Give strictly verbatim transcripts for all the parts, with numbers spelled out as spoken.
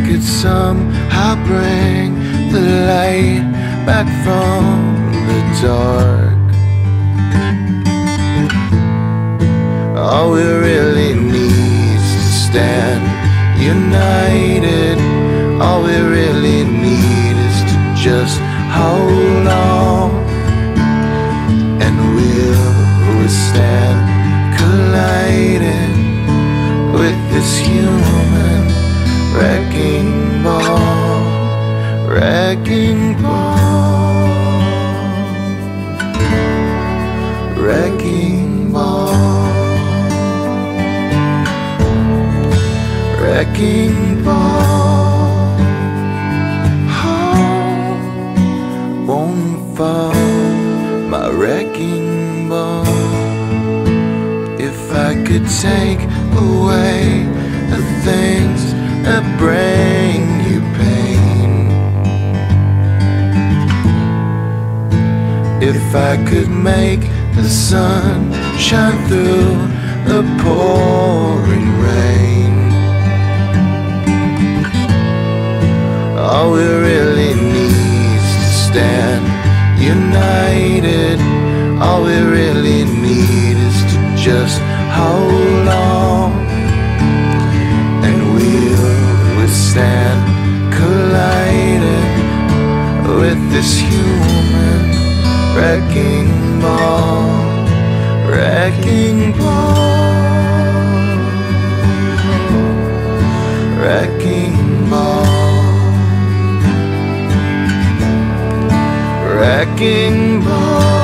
could somehow bring the light back from the dark. All we really need is to stand united. All we really need is to just hold on, and we'll withstand colliding with this human wrecking ball, wrecking ball, wrecking ball, wrecking ball. Oh, won't fall, my wrecking ball. If I could take away the things that bring you pain, if I could make the sun shine through the pouring rain, all we really need is to stand united. All we really need is to just hold on, and we'll withstand colliding with this human wrecking ball, wrecking ball, wrecking ball, wrecking ball.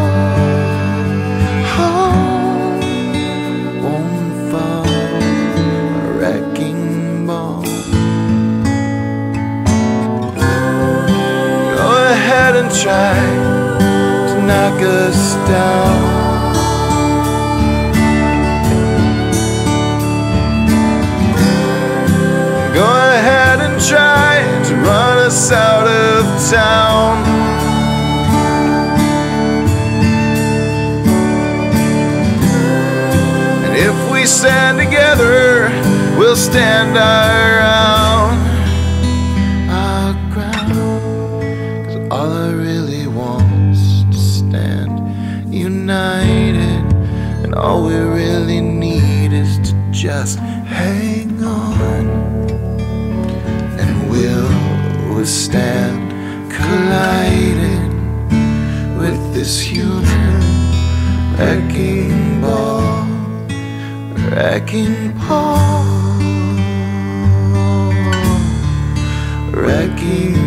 And try to knock us down. Go ahead and try to run us out of town. And if we stand together, we'll stand our ground. All I really want is to stand united, and all we really need is to just hang on, and we'll withstand colliding with this human wrecking ball, wrecking ball, wrecking